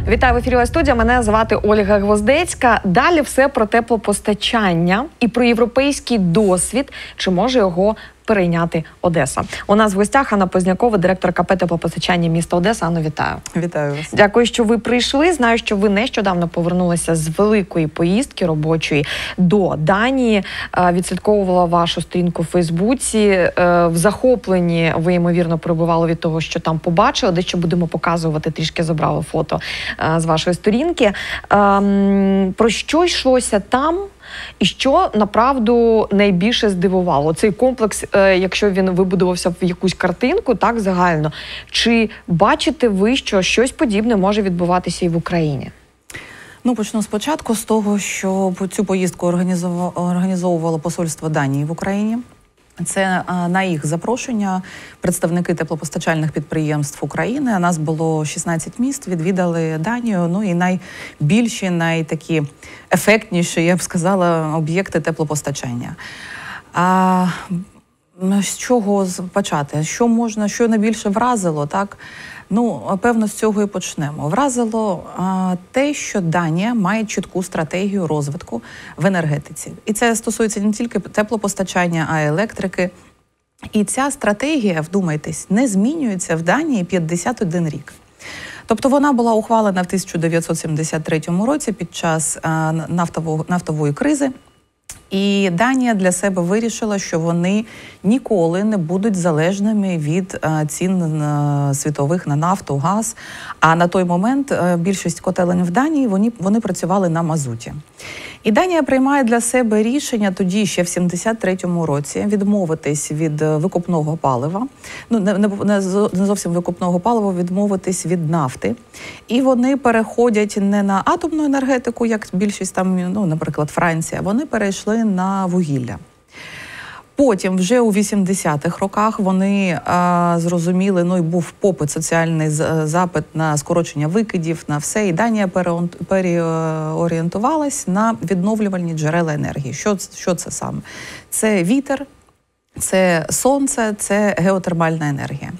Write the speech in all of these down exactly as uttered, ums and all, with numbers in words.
Вітаю в ефірі студія. Мене звати Ольга Гвоздецька. Далі все про теплопостачання і про європейський досвід. Чи може його перейняти Одеса? У нас в гостях Анна Познякова, директор КП теплопостачання міста Одеса. Анно, вітаю. Вітаю вас. Дякую, що ви прийшли. Знаю, що ви нещодавно повернулися з великої поїздки робочої до Данії. Відслідковувала вашу сторінку в Фейсбуці. В захопленні ви, ймовірно, перебували від того, що там побачили. Дещо будемо показувати, трішки забрали фото з вашої сторінки. Про що йшлося там? І що, направду, найбільше здивувало? Цей комплекс, якщо він вибудувався в якусь картинку, так, загально, чи бачите ви, що щось подібне може відбуватися і в Україні? Ну, почну спочатку з того, що цю поїздку організовувало посольство Данії в Україні. Це на їх запрошення представники теплопостачальних підприємств України. Нас було шістнадцять міст, відвідали Данію. Ну і найбільші, найтакі ефектніші, я б сказала, об'єкти теплопостачання. А з чого почати? Що можна, що найбільше вразило, так? Ну, певно, з цього і почнемо. Вразило а, те, що Данія має чітку стратегію розвитку в енергетиці. І це стосується не тільки теплопостачання, а й електрики. І ця стратегія, вдумайтесь, не змінюється в Данії п'ятдесят один рік. Тобто вона була ухвалена в тисяча дев'ятсот сімдесят третьому році під час а, нафтового, нафтової кризи. І Данія для себе вирішила, що вони ніколи не будуть залежними від а, цін а, світових на нафту, газ. А на той момент а, більшість котелень в Данії, вони, вони працювали на мазуті. І Данія приймає для себе рішення тоді, ще в сімдесят третьому році, відмовитись від викопного палива, ну не, не, не зовсім викопного палива, відмовитись від нафти. І вони переходять не на атомну енергетику, як більшість там, ну, наприклад, Франція, вони перейшли на вугілля. Потім, вже у вісімдесятих роках, вони а, зрозуміли, ну і був попит, соціальний запит на скорочення викидів, на все. І Данія переорієнтувалась на відновлювальні джерела енергії. Що, що це саме? Це вітер, це сонце, це геотермальна енергія.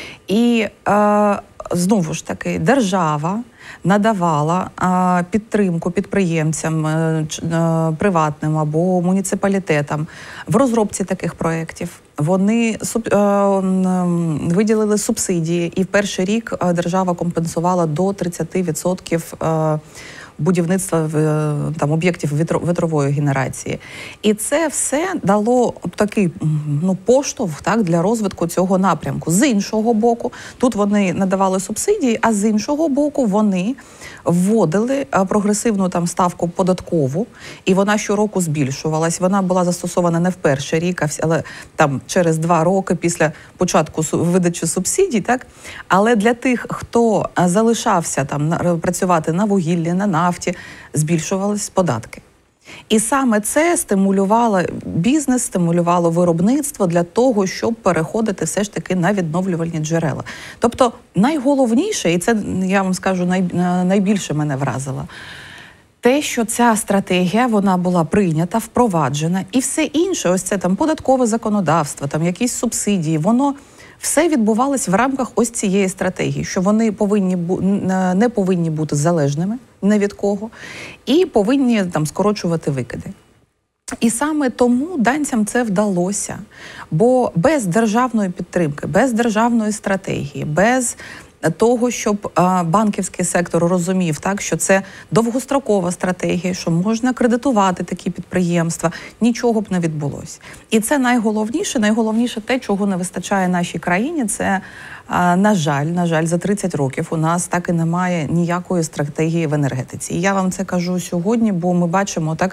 І а, знову ж таки, держава надавала а, підтримку підприємцям а, приватним або муніципалітетам в розробці таких проєктів. Вони суб, а, виділили субсидії, і в перший рік а, держава компенсувала до тридцять відсотків а, будівництва там об'єктів вітрової генерації. І це все дало такий, ну, поштовх, так, для розвитку цього напрямку. З іншого боку, тут вони надавали субсидії, а з іншого боку вони вводили прогресивну там ставку податкову, і вона щороку збільшувалась. Вона була застосована не в перший рік, але там через два роки після початку видачі субсидій, так? Але для тих, хто залишався там працювати на вугіллі, на нафті, збільшувались податки. І саме це стимулювало бізнес, стимулювало виробництво для того, щоб переходити все ж таки на відновлювальні джерела. Тобто найголовніше, і це, я вам скажу, най, найбільше мене вразило, те, що ця стратегія, вона була прийнята, впроваджена, і все інше, ось це там податкове законодавство, там якісь субсидії, воно все відбувалось в рамках ось цієї стратегії, що вони повинні не повинні бути залежними ні від кого і повинні там скорочувати викиди. І саме тому данцям це вдалося, бо без державної підтримки, без державної стратегії, без того, щоб а, банківський сектор розумів, так, що це довгострокова стратегія, що можна кредитувати такі підприємства, нічого б не відбулося. І це найголовніше, найголовніше те, чого не вистачає нашій країні, це, а, на жаль, на жаль, за тридцять років у нас так і немає ніякої стратегії в енергетиці. І я вам це кажу сьогодні, бо ми бачимо так,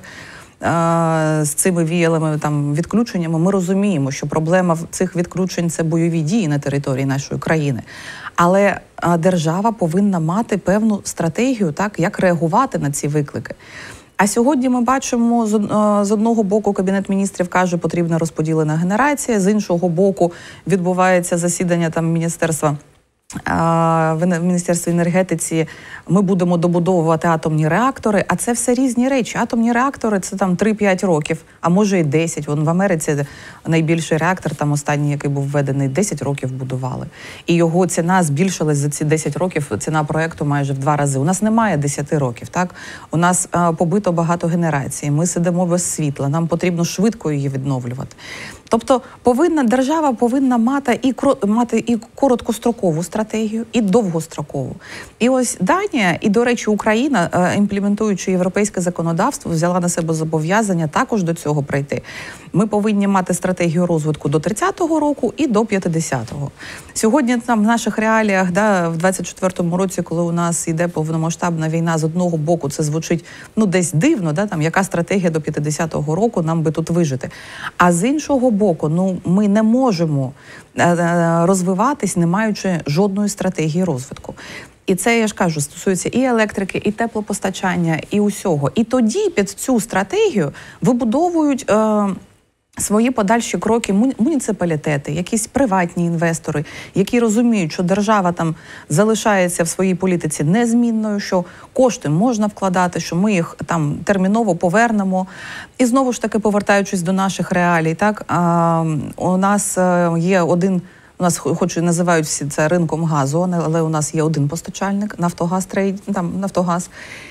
з цими віялими там відключеннями, ми розуміємо, що проблема цих відключень – це бойові дії на території нашої країни. Але держава повинна мати певну стратегію, так, як реагувати на ці виклики. А сьогодні ми бачимо, з одного боку Кабінет міністрів каже, потрібна розподілена генерація, з іншого боку відбувається засідання там Міністерства в Міністерстві енергетиці ми будемо добудовувати атомні реактори, а це все різні речі. Атомні реактори – це там три-п'ять років, а може і десять. Вон в Америці найбільший реактор, там останній, який був введений, десять років будували. І його ціна збільшилась за ці десять років, ціна проєкту майже в два рази. У нас немає десяти років, так? У нас а, побито багато генерацій, ми сидимо без світла, нам потрібно швидко її відновлювати. Тобто повинна, держава повинна мати і, мати і короткострокову стратегію, і довгострокову. І ось Данія, і, до речі, Україна, імплементуючи європейське законодавство, взяла на себе зобов'язання також до цього прийти. Ми повинні мати стратегію розвитку до тридцятого року і до п'ятдесятого. Сьогодні там в наших реаліях, да, в двадцять четвертому році, коли у нас йде повномасштабна війна, з одного боку це звучить ну десь дивно, да, там яка стратегія до п'ятдесятого року нам би тут вижити. А з іншого боку, ну ми не можемо розвиватись, не маючи жодної стратегії розвитку. І це, я ж кажу, стосується і електрики, і теплопостачання, і усього. І тоді під цю стратегію вибудовують е, свої подальші кроки муніципалітети, якісь приватні інвестори, які розуміють, що держава там залишається в своїй політиці незмінною, що кошти можна вкладати, що ми їх там терміново повернемо. І знову ж таки, повертаючись до наших реалій, так, а, у нас є один, у нас хоч і називають всі це ринком газу, але у нас є один постачальник, Нафтогаз, трейд, там, Нафтогаз.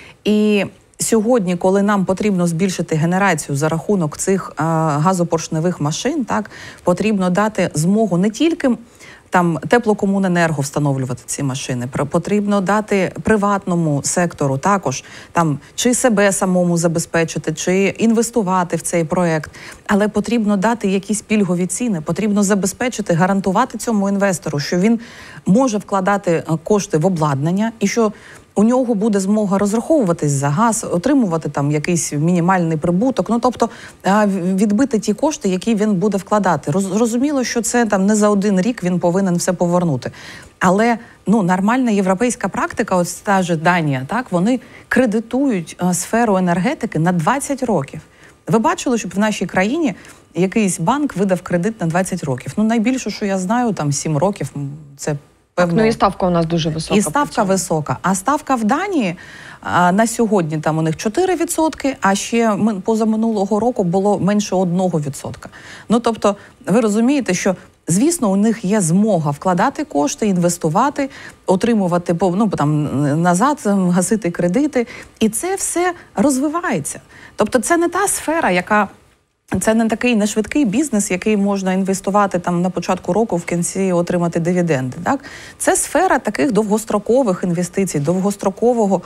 І сьогодні, коли нам потрібно збільшити генерацію за рахунок цих а, газопоршневих машин, так, потрібно дати змогу не тільки там теплокомуненерго встановлювати ці машини, потрібно дати приватному сектору також там чи себе самому забезпечити, чи інвестувати в цей проект, але потрібно дати якісь пільгові ціни, потрібно забезпечити, гарантувати цьому інвестору, що він може вкладати кошти в обладнання і що у нього буде змога розраховуватись за газ, отримувати там якийсь мінімальний прибуток, ну тобто відбити ті кошти, які він буде вкладати. Розуміло, що це там не за один рік він повинен все повернути. Але ну нормальна європейська практика, ось та ж Данія, так, вони кредитують а, сферу енергетики на двадцять років. Ви бачили, щоб в нашій країні якийсь банк видав кредит на двадцять років? Ну найбільше, що я знаю, там сім років, це певно. Ну і ставка у нас дуже висока. І ставка висока. А ставка в Данії а, на сьогодні там у них чотири відсотки, а ще позаминулого року було менше одного відсотка. Ну тобто, ви розумієте, що звісно, у них є змога вкладати кошти, інвестувати, отримувати ну, там, назад, гасити кредити. І це все розвивається. Тобто це не та сфера, яка... Це не такий нешвидкий бізнес, який можна інвестувати там на початку року, в кінці отримати дивіденди. Так? Це сфера таких довгострокових інвестицій, довгострокового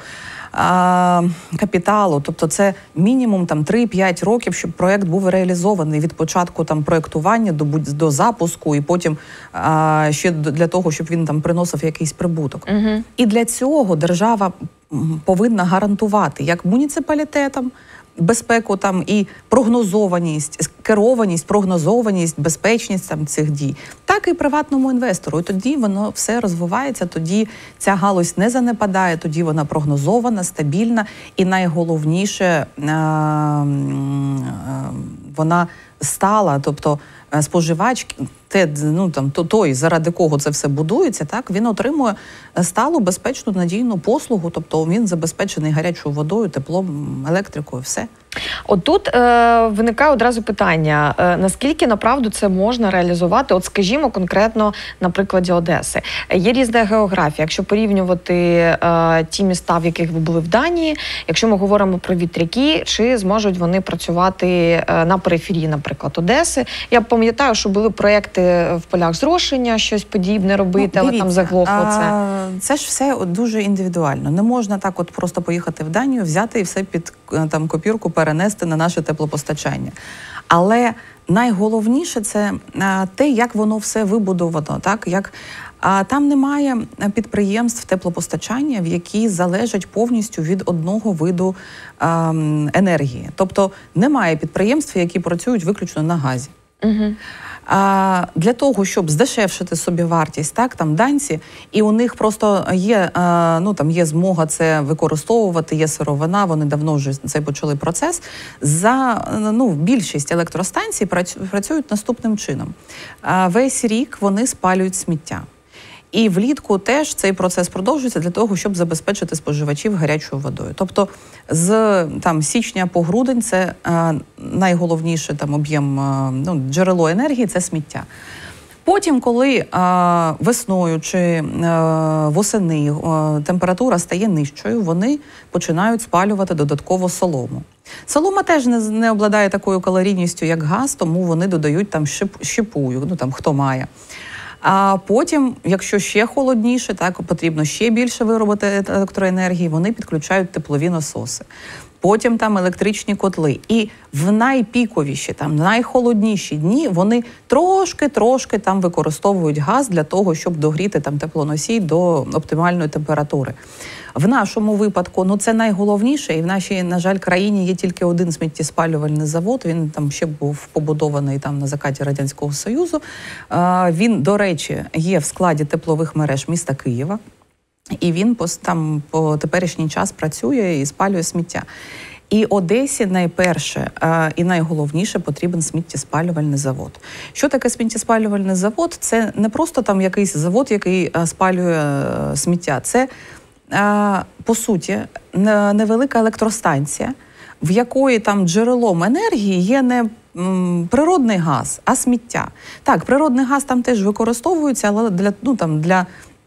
а, капіталу. Тобто це мінімум там три-п'ять років, щоб проєкт був реалізований від початку там проєктування до, до запуску і потім а, ще для того, щоб він там приносив якийсь прибуток. Угу. І для цього держава повинна гарантувати як муніципалітетам, безпеку там і прогнозованість, керованість, прогнозованість, безпечність там цих дій, так і приватному інвестору. І тоді воно все розвивається, тоді ця галузь не занепадає, тоді вона прогнозована, стабільна і найголовніше вона стала, тобто споживач, те, ну, там, той, заради кого це все будується, так, він отримує сталу, безпечну, надійну послугу, тобто він забезпечений гарячою водою, теплом, електрикою, все. От тут е, виникає одразу питання, е, наскільки направду це можна реалізувати, от скажімо конкретно на прикладі Одеси. Є різна географія, якщо порівнювати е, ті міста, в яких ви були в Данії, якщо ми говоримо про вітряки, чи зможуть вони працювати е, на периферії, наприклад, Одеси. Я пам'ятаю, що були проєкти в полях зрошення, щось подібне робити, ну, але там заглохло це. А, це ж все дуже індивідуально. Не можна так от просто поїхати в Данію, взяти і все під там копірку перенести на наше теплопостачання. Але найголовніше це а, те, як воно все вибудовано, так, як а там немає підприємств теплопостачання, в які залежать повністю від одного виду а, енергії. Тобто немає підприємств, які працюють виключно на газі. Угу. А, для того, щоб здешевшити собі вартість, так, там данці, і у них просто є, а, ну, там є змога це використовувати, є сировина, вони давно вже цей почали процес. За, ну, більшість електростанцій працюють наступним чином. А, весь рік вони спалюють сміття. І влітку теж цей процес продовжується для того, щоб забезпечити споживачів гарячою водою. Тобто з там, січня по грудень це е, найголовніше там, об'єм, е, ну, джерело енергії – це сміття. Потім, коли е, весною чи е, восени е, температура стає нижчою, вони починають спалювати додатково солому. Солома теж не, не обладає такою калорійністю, як газ, тому вони додають там щеп, щепую, ну там хто має. А потім, якщо ще холодніше, так, потрібно ще більше виробити електроенергії, вони підключають теплові насоси. Потім там електричні котли. І в найпіковіші, там, найхолодніші дні вони трошки-трошки там використовують газ для того, щоб догріти там теплоносій до оптимальної температури. В нашому випадку, ну це найголовніше, і в нашій, на жаль, країні є тільки один сміттєспалювальний завод, він там ще був побудований там на закаті Радянського Союзу. Він, до речі, є в складі теплових мереж міста Києва, і він по, там по теперішній час працює і спалює сміття. І Одесі найперше а, і найголовніше потрібен сміттєспалювальний завод. Що таке сміттєспалювальний завод? Це не просто там якийсь завод, який а, спалює а, сміття. Це, а, по суті, невелика електростанція, в якої там джерелом енергії є не м, природний газ, а сміття. Так, природний газ там теж використовується, але для, ну, там, для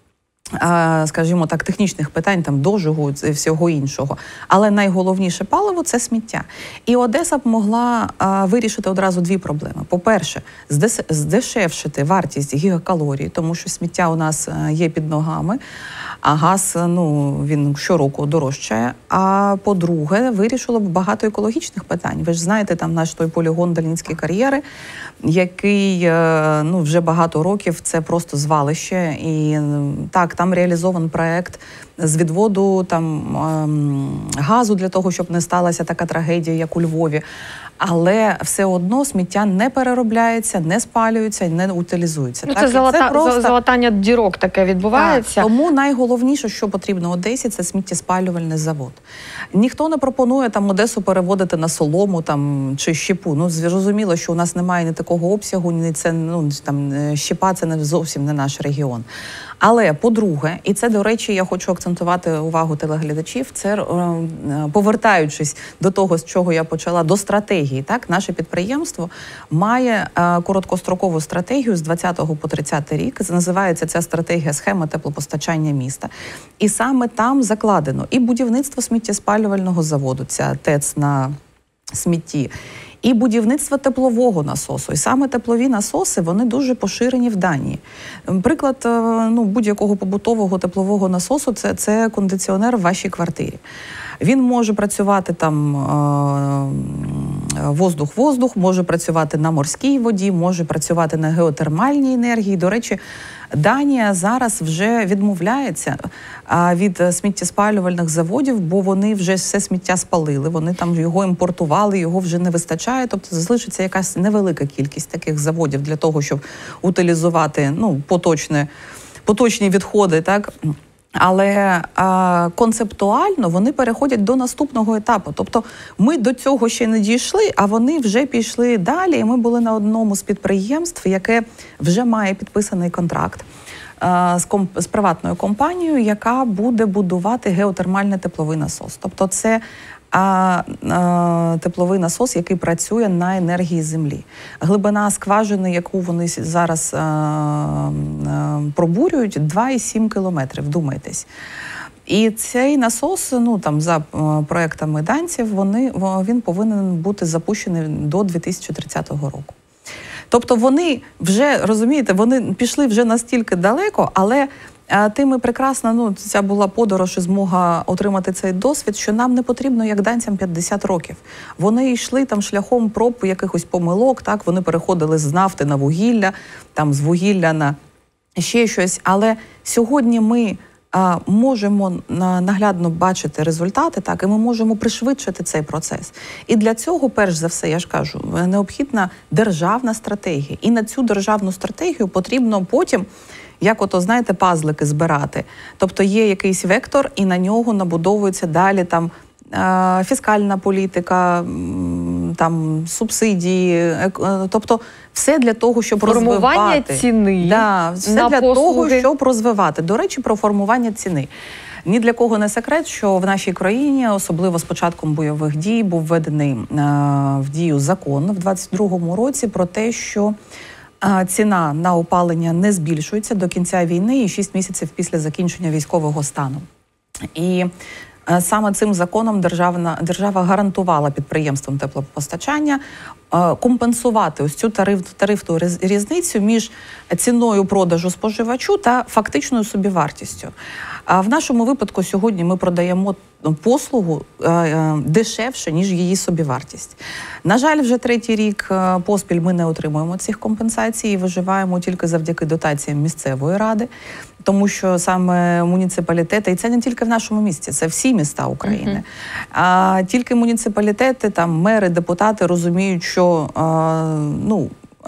скажімо так, технічних питань, там, дожигу і всього іншого. Але найголовніше паливо – це сміття. І Одеса б могла а, вирішити одразу дві проблеми. По-перше, здес... здешевшити вартість гігакалорій, тому що сміття у нас є під ногами, а газ, ну, він щороку дорожчає. А по-друге, вирішило б багато екологічних питань. Ви ж знаєте, там наш той полігон Дальницькі кар'єри, який, ну, вже багато років це просто звалище. І так, там реалізований проект з відводу там газу для того, щоб не сталася така трагедія, як у Львові. Але все одно сміття не переробляється, не спалюється, не утилізується. Ну, так? Це, залата... це просто... залатання дірок таке відбувається. Так, тому найголовніше, що потрібно Одесі, це сміттєспалювальний завод. Ніхто не пропонує там Одесу переводити на солому там, чи щепу. Ну, зрозуміло, що у нас немає ні такого обсягу, ні це, ну, там, щепа – це не зовсім не наш регіон. Але, по-друге, і це, до речі, я хочу акцентувати увагу телеглядачів, це, повертаючись до того, з чого я почала, до стратегії. Так? Наше підприємство має короткострокову стратегію з двадцятого по тридцятий рік. Називається ця стратегія «Схема теплопостачання міста». І саме там закладено і будівництво сміттєспалювального заводу, ця ТЕЦ на смітті, і будівництво теплового насосу. І саме теплові насоси, вони дуже поширені в Данії. Приклад, ну, будь-якого побутового теплового насосу це, – це кондиціонер в вашій квартирі. Він може працювати там воздух-воздух, може працювати на морській воді, може працювати на геотермальній енергії. До речі, Данія зараз вже відмовляється від сміттєспалювальних заводів, бо вони вже все сміття спалили, вони там його імпортували, його вже не вистачає, тобто залишиться якась невелика кількість таких заводів для того, щоб утилізувати, ну, поточне, поточні відходи, так? Але а, концептуально вони переходять до наступного етапу. Тобто ми до цього ще не дійшли, а вони вже пішли далі. І ми були на одному з підприємств, яке вже має підписаний контракт а, з, комп... з приватною компанією, яка буде будувати геотермальний тепловий насос. Тобто це а, а тепловий насос, який працює на енергії землі. Глибина скважини, яку вони зараз а, а, пробурюють, два і сім кілометрів, вдумайтесь. І цей насос, ну, там, за проектами данців, вони, він повинен бути запущений до дві тисячі тридцятого року. Тобто вони вже, розумієте, вони пішли вже настільки далеко, але тим і прекрасна, ну, ця була подорож і змога отримати цей досвід, що нам не потрібно, як данцям, п'ятдесят років. Вони йшли там шляхом проб, якихось помилок, так, вони переходили з нафти на вугілля, там, з вугілля на ще щось. Але сьогодні ми а, можемо наглядно бачити результати, так, і ми можемо пришвидшити цей процес. І для цього, перш за все, я ж кажу, необхідна державна стратегія. І на цю державну стратегію потрібно потім, як ото, знаєте, пазлики збирати. Тобто є якийсь вектор, і на нього набудовується далі там фіскальна політика, там субсидії. Тобто Все для того, щоб формування розвивати. ціни. Да, все на для послуги. того, щоб розвивати. До речі, про формування ціни. Ні для кого не секрет, що в нашій країні, особливо з початком бойових дій, був введений е, в дію закон в двадцять другому році про те, що е, ціна на опалення не збільшується до кінця війни і шість місяців після закінчення військового стану. І е, саме цим законом державна, держава гарантувала підприємствам теплопостачання е, компенсувати ось цю тариф, тарифну різницю між ціною продажу споживачу та фактичною собівартістю. А в нашому випадку сьогодні ми продаємо послугу е, дешевше, ніж її собівартість. На жаль, вже третій рік е, поспіль ми не отримуємо цих компенсацій і виживаємо тільки завдяки дотаціям місцевої ради, тому що саме муніципалітети, і це не тільки в нашому місті, це всі міста України. Uh-huh. А тільки муніципалітети, там мери, депутати розуміють, що е, ну,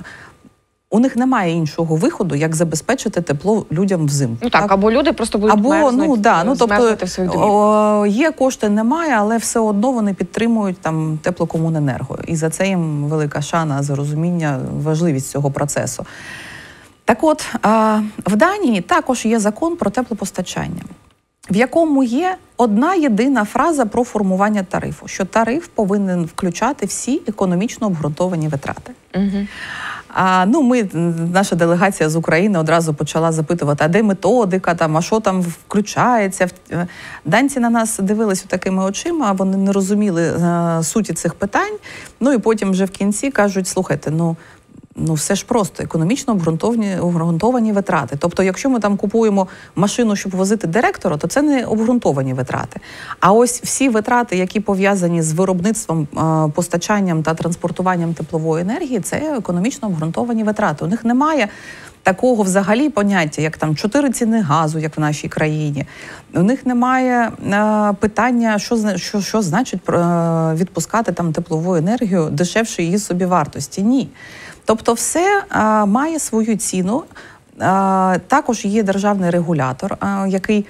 у них немає іншого виходу, як забезпечити тепло людям взимку. Ну так, так? Або люди просто будуть або, мерзнуть, ну, да, ну, тобто, в своїх домівках. Є кошти, немає, але все одно вони підтримують там теплокомуненерго. І за це їм велика шана, за розуміння, важливість цього процесу. Так от, в Данії також є закон про теплопостачання, в якому є одна єдина фраза про формування тарифу, що тариф повинен включати всі економічно обґрунтовані витрати. Угу. А, ну, ми, наша делегація з України одразу почала запитувати, а де методика, там, а що там включається. Данці на нас дивились такими очима, вони не розуміли а, суті цих питань. Ну і потім вже в кінці кажуть, слухайте, ну, Ну, все ж просто, економічно обґрунтовані, обґрунтовані витрати. Тобто, якщо ми там купуємо машину, щоб возити директора, то це не обґрунтовані витрати. А ось всі витрати, які пов'язані з виробництвом, постачанням та транспортуванням теплової енергії, це економічно обґрунтовані витрати. У них немає такого взагалі поняття, як там чотири ціни газу, як в нашій країні. У них немає е, питання, що, що, що значить е, відпускати там теплову енергію дешевше її собівартості. Ні. Тобто все а, має свою ціну. А, також є державний регулятор, а, який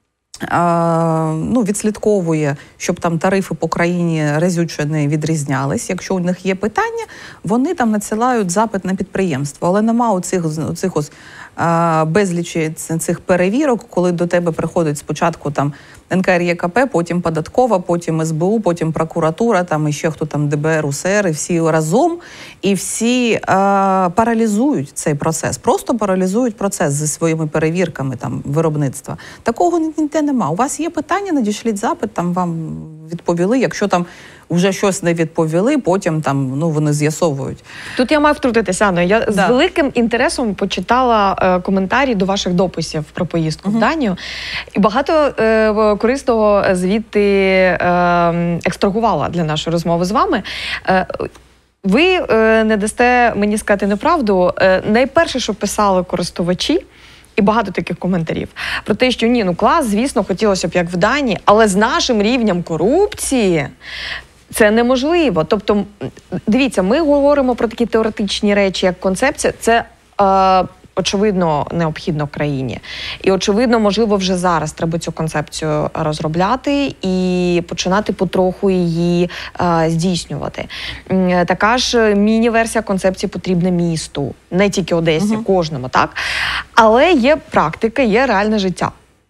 а, ну, відслідковує, щоб там тарифи по країні разюче не відрізнялись. Якщо у них є питання, вони там надсилають запит на підприємство. Але нема оцих, оцих ось, а, безлічі цих перевірок, коли до тебе приходить спочатку там ен ка ер є ка пе, потім податкова, потім ес бе у, потім прокуратура, там і ще хто там де бе ер, у се ер, і всі разом, і всі а, паралізують цей процес, просто паралізують процес зі своїми перевірками там виробництва. Такого ніде нема. У вас є питання, надішліть запит, там вам відповіли, якщо там вже щось не відповіли, потім там, ну, вони з'ясовують. Тут я маю втрутитися, Анно. Я да. з великим інтересом почитала е, коментарі до ваших дописів про поїздку uh-huh. в Данію. І багато е, корисного звідти е, екстрагувала для нашої розмови з вами. Е, ви е, не дасте мені сказати неправду. Е, найперше, що писали користувачі, і багато таких коментарів про те, що ні, ну клас, звісно, хотілося б як в Данії, але з нашим рівнем корупції це неможливо. Тобто, дивіться, ми говоримо про такі теоретичні речі, як концепція. Це, е, очевидно, необхідно країні. І, очевидно, можливо, вже зараз треба цю концепцію розробляти і починати потроху її е, здійснювати. Така ж міні-версія концепції потрібна місту. Не тільки Одесі, угу. кожному, так? Але є практика, є реальне життя.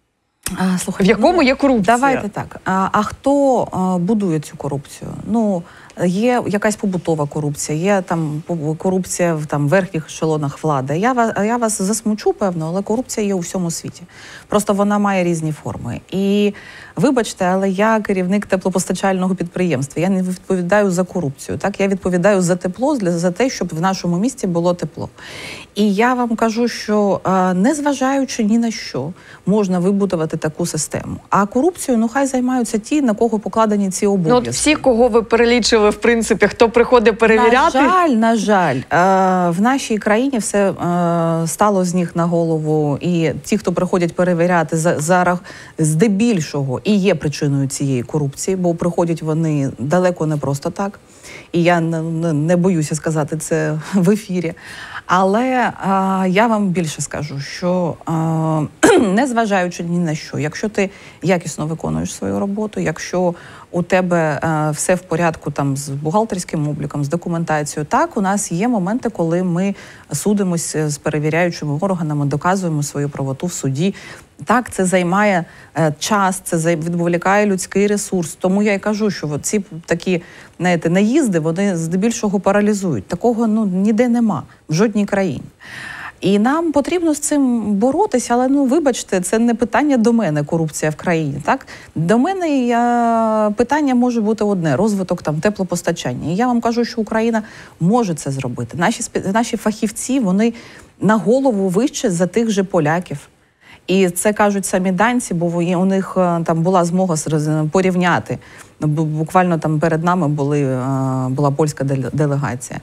А, слухайте, в якому ну, є корупція. Давайте так. А, а хто а, будує цю корупцію? Ну, є якась побутова корупція, є там корупція в там, верхніх ешелонах влади. Я вас, я вас засмучу, певно, але корупція є у всьому світі. Просто вона має різні форми. І вибачте, але я керівник теплопостачального підприємства. Я не відповідаю за корупцію. Так? Я відповідаю за тепло, за те, щоб в нашому місті було тепло. І я вам кажу, що незважаючи ні на що, можна вибудувати таку систему. А корупцією, ну, хай займаються ті, на кого покладені ці обов'язки. Ну, от всі, кого ви перелічили, в принципі, хто приходить перевіряти? На жаль, на жаль, в нашій країні все стало з них на голову. І ті, хто приходять перевіряти, зараз здебільшого і є причиною цієї корупції, бо приходять вони далеко не просто так. І я не, не боюся сказати це в ефірі. Але а, я вам більше скажу, що а, незважаючи ні на що, якщо ти якісно виконуєш свою роботу, якщо у тебе а, все в порядку там з бухгалтерським обліком, з документацією, так, у нас є моменти, коли ми судимося з перевіряючими органами, доказуємо свою правоту в суді. Так, це займає е, час, це відволікає людський ресурс. Тому я й кажу, що от ці такі, знаєте, наїзди, вони здебільшого паралізують. Такого, ну, ніде нема, в жодній країні. І нам потрібно з цим боротися, але, ну, вибачте, це не питання до мене, корупція в країні, так? До мене я... питання може бути одне – розвиток там теплопостачання. І я вам кажу, що Україна може це зробити. Наші, наші фахівці, вони на голову вище за тих же поляків. І це кажуть самі данці, бо у них там була змога порівняти. Буквально там перед нами були, була польська делегація.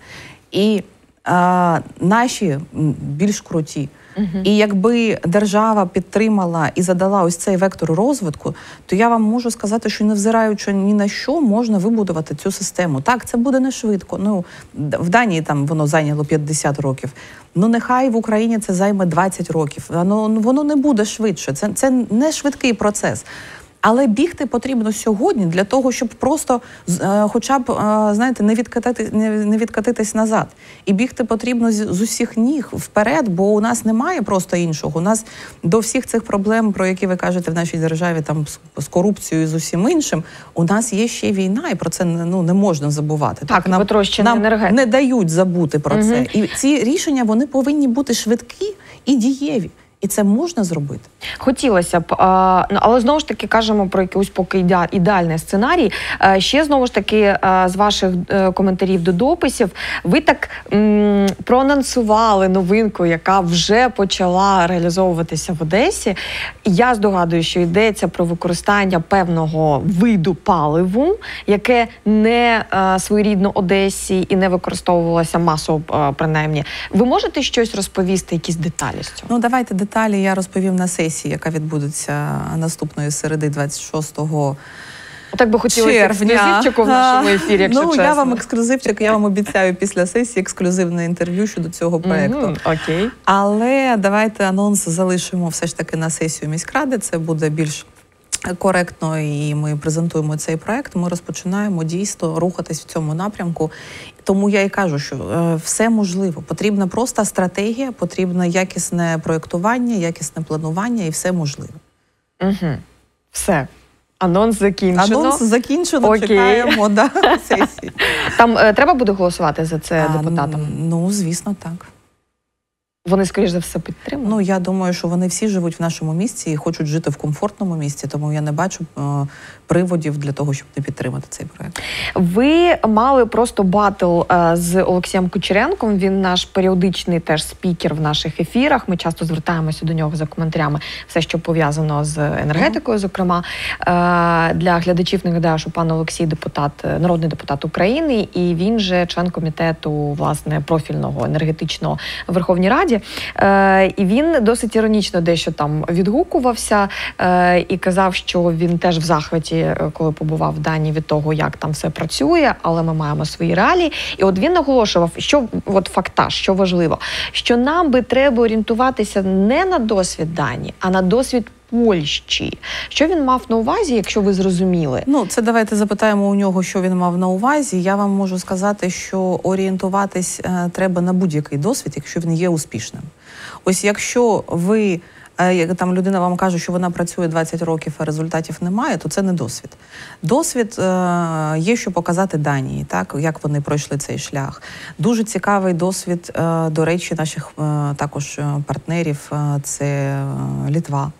І а, наші більш круті. Угу. І якби держава підтримала і задала ось цей вектор розвитку, то я вам можу сказати, що невзираючи ні на що, можна вибудувати цю систему. Так, це буде не швидко. Ну, в Данії там воно зайняло п'ятдесят років. Ну, нехай в Україні це займе двадцять років. Воно, воно не буде швидше. Це, це не швидкий процес. Але бігти потрібно сьогодні для того, щоб просто е, хоча б, е, знаєте, не, відкатити, не, не відкатитись назад. І бігти потрібно з, з усіх ніг вперед, бо у нас немає просто іншого. У нас до всіх цих проблем, про які ви кажете в нашій державі, там з, з корупцією і з усім іншим, у нас є ще війна, і про це, ну, не можна забувати. Так, нам, нам не дають забути про угу. це. І ці рішення, вони повинні бути швидкі і дієві. І це можна зробити. Хотілося б, але знову ж таки кажемо про якийсь поки ідеальний сценарій. Ще знову ж таки з ваших коментарів до дописів ви так м, проанонсували новинку, яка вже почала реалізовуватися в Одесі. Я здогадую, що йдеться про використання певного виду паливу, яке не своєрідно Одесі і не використовувалося масово, принаймні. Ви можете щось розповісти, якісь деталі з цього? Ну, давайте деталі. Деталі я розповім на сесії, яка відбудеться наступної середи, двадцять шостого Так би хотілося ексклюзивчику в нашому ефірі, якщо ну, чесно. Ну, я вам ексклюзивчик, я вам обіцяю після сесії ексклюзивне інтерв'ю щодо цього проєкту. Mm-hmm, окей. Але давайте анонс залишимо все ж таки на сесію міськради, це буде більш коректно, і ми презентуємо цей проект, ми розпочинаємо дійсно рухатись в цьому напрямку. Тому я і кажу, що е, все можливо. Потрібна просто стратегія, потрібне якісне проєктування, якісне планування, і все можливо. Угу. Все. Анонс закінчено. Анонс закінчено, окей. Чекаємо да, сесії. Там е, треба буде голосувати за це а, депутатам? Ну, звісно, так. Вони, скоріш за все, підтримують? Ну, я думаю, що вони всі живуть в нашому місті і хочуть жити в комфортному місті, тому я не бачу е, приводів для того, щоб не підтримати цей проєкт. Ви мали просто батл е, з Олексієм Кучеренком, він наш періодичний теж спікер в наших ефірах, ми часто звертаємося до нього за коментарями, все, що пов'язано з енергетикою, зокрема. Е, для глядачів нагадаю, що пан Олексій депутат, народний депутат України, і він же член комітету, власне, профільного енергетичного в Верховній Раді. Е, і він досить іронічно дещо там відгукувався е, і казав, що він теж в захваті, коли побував в Данії, від того, як там все працює, але ми маємо свої реалії. І от він наголошував, що от фактаж, що важливо, що нам би треба орієнтуватися не на досвід Данії, а на досвід Польщі. Що він мав на увазі, якщо ви зрозуміли? Ну, це давайте запитаємо у нього, що він мав на увазі. Я вам можу сказати, що орієнтуватись е, треба на будь-який досвід, якщо він є успішним. Ось якщо ви, е, там людина вам каже, що вона працює двадцять років, а результатів немає, то це не досвід. Досвід е, є, що показати Данії, так, як вони пройшли цей шлях. Дуже цікавий досвід, е, до речі, наших е, також партнерів, е, це е, Литва.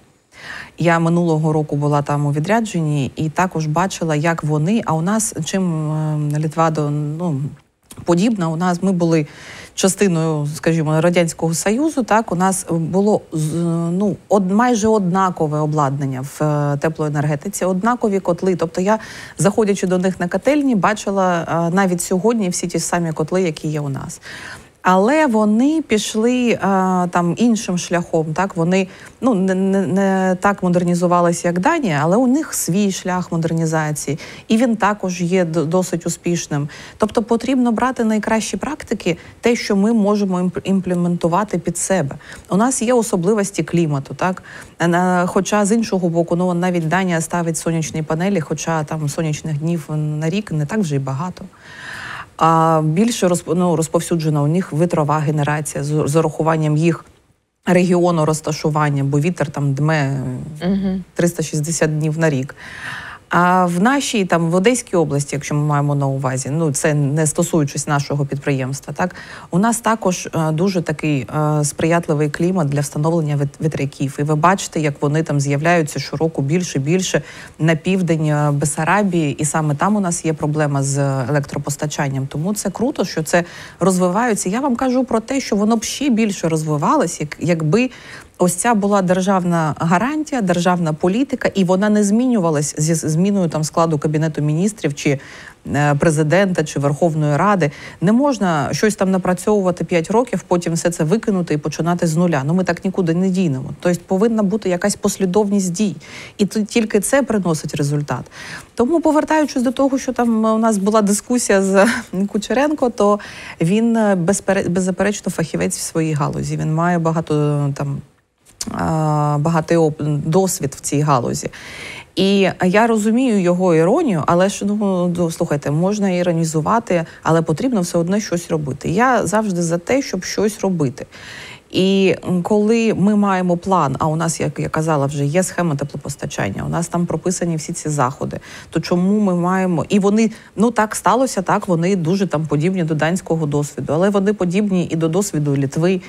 Я минулого року була там у відрядженні і також бачила, як вони, а у нас, чим Литва до, ну, подібна, у нас ми були частиною, скажімо, Радянського Союзу, так, у нас було, ну, од, майже однакове обладнання в теплоенергетиці, однакові котли. Тобто я, заходячи до них на котельні, бачила навіть сьогодні всі ті самі котли, які є у нас. Але вони пішли а, там іншим шляхом. Так вони ну не, не, не так модернізувалися, як Данія, але у них свій шлях модернізації, і він також є досить успішним. Тобто потрібно брати найкращі практики, те, що ми можемо імплементувати під себе. У нас є особливості клімату, так хоча з іншого боку, ну навіть Данія ставить сонячні панелі, хоча там сонячних днів на рік не так вже й багато. А більше розп... ну, розповсюджена у них вітрова генерація з, з урахуванням їх регіону розташування, бо вітер там дме триста шістдесят днів на рік. А в нашій, там, в Одеській області, якщо ми маємо на увазі, ну, це не стосуючись нашого підприємства, так, у нас також е, дуже такий е, сприятливий клімат для встановлення вітряків. І ви бачите, як вони там з'являються щороку більше і більше на південь Бессарабії, і саме там у нас є проблема з електропостачанням. Тому це круто, що це розвивається. Я вам кажу про те, що воно б ще більше розвивалося, як, якби ось ця була державна гарантія, державна політика, і вона не змінювалась зі зміною там складу Кабінету міністрів чи е, президента, чи Верховної Ради. Не можна щось там напрацьовувати п'ять років, потім все це викинути і починати з нуля. Ну ми так нікуди не дійдемо. Тобто повинна бути якась послідовність дій. І тільки це приносить результат. Тому, повертаючись до того, що там у нас була дискусія з Кучеренко, то він беззаперечно фахівець в своїй галузі. Він має багато там багатий досвід в цій галузі. І я розумію його іронію, але ж, ну, слухайте, можна іронізувати, але потрібно все одно щось робити. Я завжди за те, щоб щось робити. І коли ми маємо план, а у нас, як я казала, вже є схема теплопостачання, у нас там прописані всі ці заходи, то чому ми маємо... І вони, ну так сталося, так, вони дуже там подібні до данського досвіду, але вони подібні і до досвіду Литви.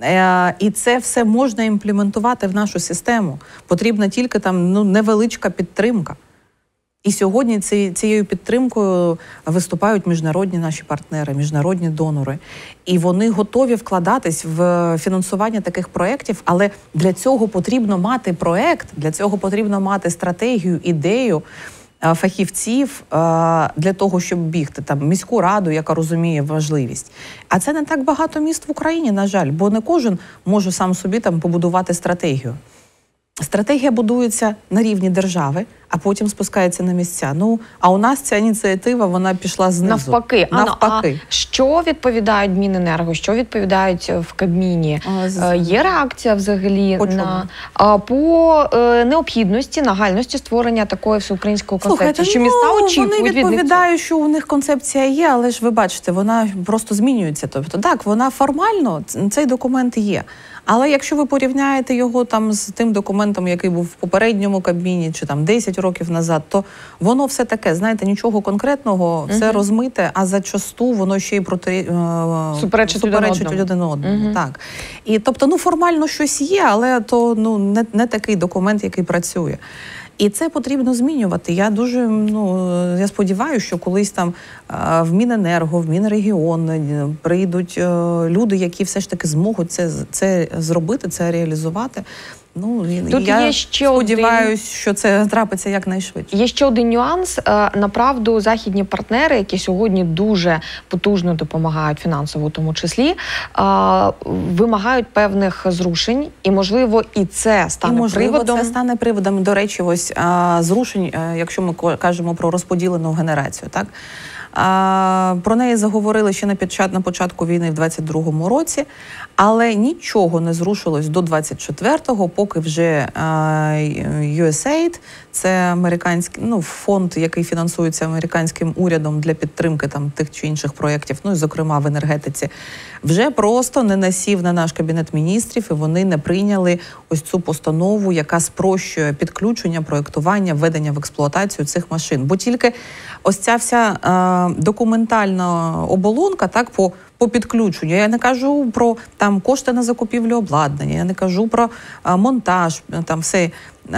І це все можна імплементувати в нашу систему. Потрібна тільки там ну, невеличка підтримка. І сьогодні ці, цією підтримкою виступають міжнародні наші партнери, міжнародні донори. І вони готові вкладатись в фінансування таких проєктів, але для цього потрібно мати проєкт, для цього потрібно мати стратегію, ідею, фахівців для того, щоб бігти, там, міську раду, яка розуміє важливість. А це не так багато міст в Україні, на жаль, бо не кожен може сам собі там побудувати стратегію. Стратегія будується на рівні держави, а потім спускається на місця. Ну, а у нас ця ініціатива, вона пішла знизу. Навпаки. Навпаки. А що відповідають Міненерго, що відповідають в Кабміні? А, з... Є реакція взагалі по на а, по е, необхідності, нагальності створення такої всеукраїнської концепції? Що міста ну, очікують вони від них? відповідають, що у них концепція є, але ж ви бачите, вона просто змінюється. Тобто, так, вона формально, цей документ є. Але якщо ви порівняєте його там з тим документом, який був в попередньому Кабміні, чи там десять років назад, то воно все таке, знаєте, нічого конкретного, все угу. розмите, а зачасту воно ще й проти е, суперечить, суперечить один одному. Угу. Так. І тобто, ну формально щось є, але то ну не, не такий документ, який працює. І це потрібно змінювати. Я дуже, ну, я сподіваюся, що колись там в Міненерго, в Мінрегіон прийдуть люди, які все ж таки зможуть це, це зробити, це реалізувати. Ну, Тут я є ще сподіваюся, один... що це трапиться якнайшвидше. Є ще один нюанс. Направду, західні партнери, які сьогодні дуже потужно допомагають фінансово, в тому числі, вимагають певних зрушень. І, можливо, і це стане і, можливо, приводом. це стане приводом. До речі, ось зрушень, якщо ми кажемо про розподілену генерацію, так? А, про неї заговорили ще на, підчат, на початку війни в двадцять другому році, але нічого не зрушилось до двадцять четвертого, поки вже а, ю ес ей ай ді, це американський, ну, фонд, який фінансується американським урядом для підтримки там тих чи інших проєктів, ну і зокрема в енергетиці, вже просто не насів на наш Кабінет міністрів, і вони не прийняли ось цю постанову, яка спрощує підключення, проєктування, введення в експлуатацію цих машин. Бо тільки ось ця вся е, документальна оболонка, так, по, по підключенню. Я не кажу про там кошти на закупівлю обладнання, я не кажу про е, монтаж, там все.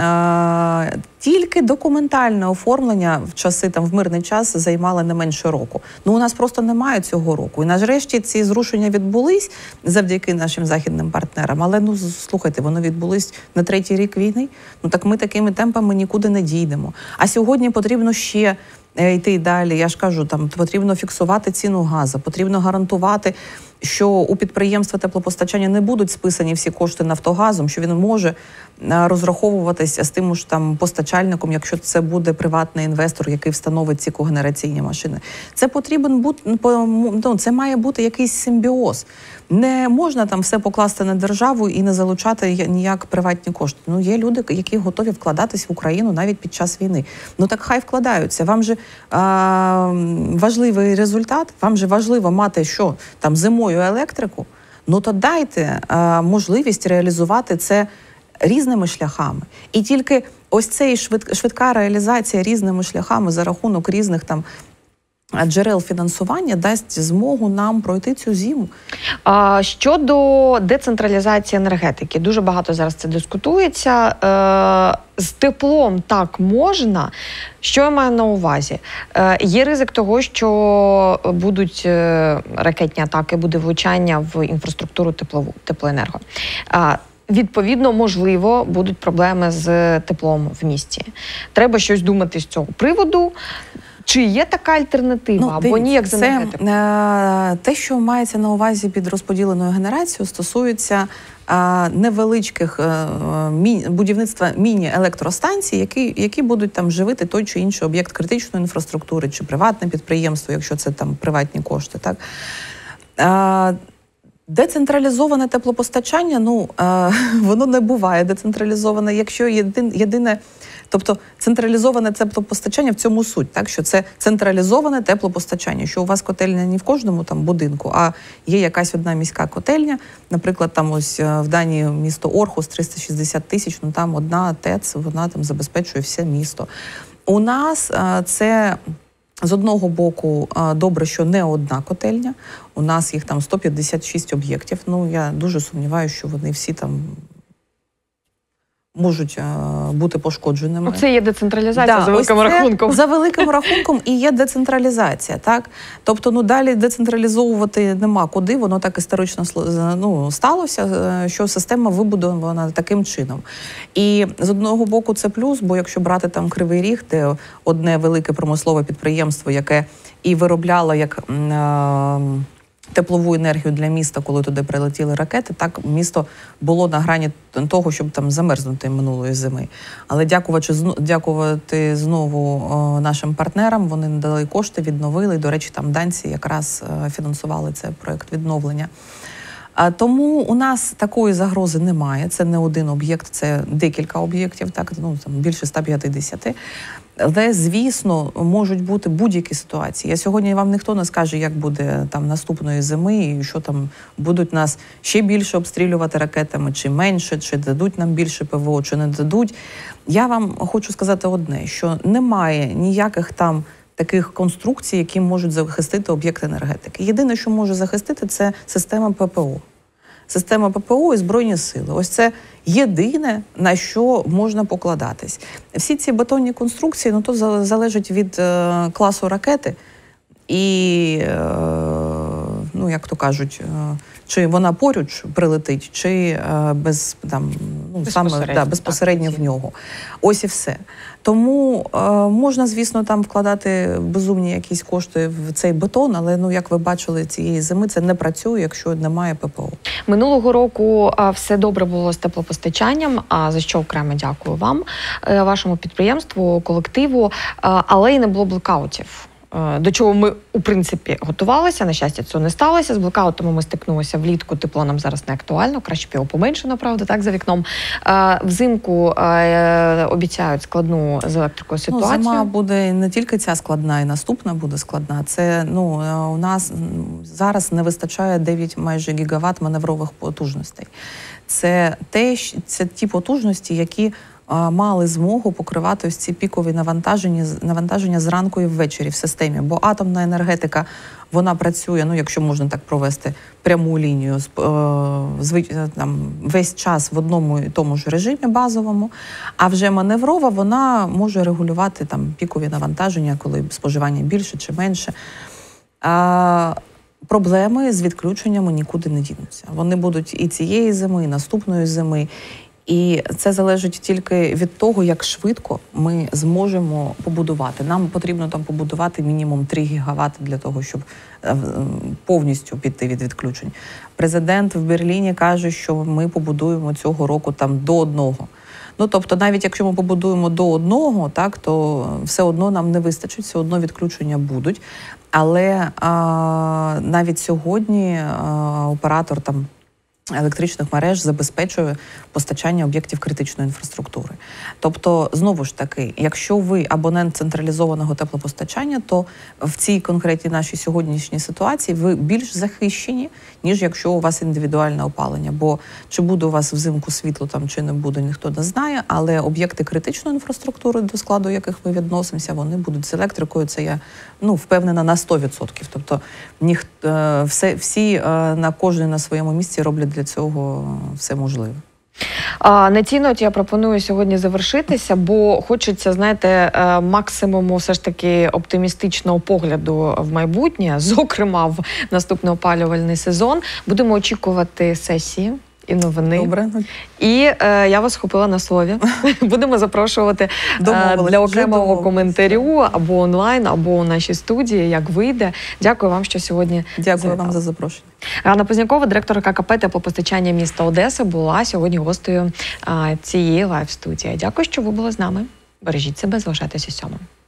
Е, тільки документальне оформлення в часи, там, в мирний час займало не менше року. Ну, у нас просто немає цього року. І, нарешті, ці зрушення відбулись завдяки нашим західним партнерам. Але, ну, слухайте, вони відбулись на третій рік війни. Ну, так ми такими темпами нікуди не дійдемо. А сьогодні потрібно ще йти далі. Я ж кажу, там потрібно фіксувати ціну газу, потрібно гарантувати що у підприємства теплопостачання не будуть списані всі кошти Нафтогазом, що він може розраховуватися з тим ж там постачальником, якщо це буде приватний інвестор, який встановить ці когенераційні машини. Це потрібен бути, ну, це має бути якийсь симбіоз. Не можна там все покласти на державу і не залучати ніяк приватні кошти. Ну, є люди, які готові вкладатись в Україну навіть під час війни. Ну так хай вкладаються. Вам же а, важливий результат, вам же важливо мати що там зимою електрику. Ну то дайте а, можливість реалізувати це різними шляхами. І тільки ось цей швид, швидка реалізація різними шляхами за рахунок різних там джерел фінансування дасть змогу нам пройти цю зиму. А, щодо децентралізації енергетики, дуже багато зараз це дискутується. Е, з теплом так можна. Що я маю на увазі? Е, є ризик того, що будуть ракетні атаки, буде влучання в інфраструктуру теплову, теплоенерго. Е, Відповідно, можливо, будуть проблеми з теплом в місті. Треба щось думати з цього приводу. Чи є така альтернатива, ну, або ніяк з енергетикою? Це те, що мається на увазі під розподіленою генерацією, стосується е, невеличких е, мі, будівництва міні-електростанцій, які, які будуть там живити той чи інший об'єкт критичної інфраструктури, чи приватне підприємство, якщо це там приватні кошти. Так? Е, Децентралізоване теплопостачання, ну, е, воно не буває децентралізоване, якщо єдин, єдине, тобто централізоване теплопостачання в цьому суть, так, що це централізоване теплопостачання, що у вас котельня не в кожному там будинку, а є якась одна міська котельня, наприклад, там ось в Данії місто Орхус, триста шістдесят тисяч, ну там одна ТЕЦ, вона там забезпечує все місто. У нас е, це... З одного боку, добре, що не одна котельня. У нас їх там сто п'ятдесят шість об'єктів. Ну, я дуже сумніваюся, що вони всі там можуть бути пошкодженими. Це є децентралізація, да, за великим рахунком. За великим рахунком і є децентралізація, так? Тобто, ну, далі децентралізовувати нема куди, воно так історично, ну, сталося, що система вибудована таким чином. І з одного боку це плюс, бо якщо брати там Кривий Ріг, де одне велике промислове підприємство, яке і виробляло як е теплову енергію для міста, коли туди прилетіли ракети, так місто було на грані того, щоб там замерзнути минулої зими. Але дякувати, дякувати знову о, нашим партнерам, вони надали кошти, відновили. До речі, там данці якраз фінансували цей проєкт відновлення. А тому у нас такої загрози немає. Це не один об'єкт, це декілька об'єктів, так, ну, там більше ста п'ятдесят. Але, звісно, можуть бути будь-які ситуації. Я сьогодні вам ніхто не скаже, як буде там наступної зими, і що там будуть нас ще більше обстрілювати ракетами, чи менше, чи дадуть нам більше ПВО, чи не дадуть. Я вам хочу сказати одне, що немає ніяких там таких конструкцій, які можуть захистити об'єкт енергетики. Єдине, що може захистити, це система ППО. Система ППО і Збройні сили. Ось це єдине, на що можна покладатись. Всі ці бетонні конструкції, ну, то залежить від е, класу ракети і, е, ну, як то кажуть, е, чи вона поруч прилетить, чи е, без, там, ну, безпосередньо, саме, да, безпосередньо так, в нього. Ось і все. Тому е, можна, звісно, там вкладати безумні якісь кошти в цей бетон, але, ну, як ви бачили, цієї зими це не працює, якщо немає ППО. Минулого року а, все добре було з теплопостачанням, а за що окремо дякую вам, вашому підприємству, колективу, а, але і не було блекаутів. До чого ми, у принципі, готувалися. На щастя, цього не сталося. З блекаутами ми стикнулися влітку. Тепло нам зараз не актуально. Краще б його поменшено, правда, так, за вікном. Взимку обіцяють складну з електрикою ситуацію. Ну, зима буде не тільки ця складна, і наступна буде складна. Це, ну, у нас зараз не вистачає дев'ять майже гігават маневрових потужностей. Це, те, це ті потужності, які мали змогу покривати ось ці пікові навантаження, навантаження зранку і ввечері в системі. Бо атомна енергетика, вона працює, ну, якщо можна так провести пряму лінію, там, весь час в одному і тому ж режимі базовому, а вже маневрова, вона може регулювати там пікові навантаження, коли споживання більше чи менше. А проблеми з відключеннями нікуди не дінуться. Вони будуть і цієї зими, і наступної зими. І це залежить тільки від того, як швидко ми зможемо побудувати. Нам потрібно там побудувати мінімум три гігавати для того, щоб повністю піти від відключень. Президент в Берліні каже, що ми побудуємо цього року там до одного. Ну, тобто, навіть якщо ми побудуємо до одного, так, то все одно нам не вистачить, все одно відключення будуть. Але а, навіть сьогодні а, оператор там електричних мереж забезпечує постачання об'єктів критичної інфраструктури. Тобто, знову ж таки, якщо ви абонент централізованого теплопостачання, то в цій конкретній нашій сьогоднішній ситуації ви більш захищені, ніж якщо у вас індивідуальне опалення. Бо чи буде у вас взимку світло там, чи не буде, ніхто не знає, але об'єкти критичної інфраструктури, до складу яких ми відносимося, вони будуть з електрикою, це я ну, впевнена на сто відсотків. Тобто, ніхто, все, всі на кожен на своєму місці роблять для цього все можливе. А, на цій ноті я пропоную сьогодні завершитися, бо хочеться, знаєте, максимуму все ж таки оптимістичного погляду в майбутнє, зокрема в наступний опалювальний сезон. Будемо очікувати сесії і новини. Добре. І е, я вас схопила на слові. Будемо запрошувати е, для окремого коментарю або онлайн, або у нашій студії, як вийде. Дякую вам, що сьогодні Дякую завітали. вам за запрошення. Ганна Познякова, директорка КП «Теплопостачання міста Одеси», була сьогодні гостею е, цієї лайв-студії. Дякую, що ви були з нами. Бережіть себе, залишайтеся сьомим.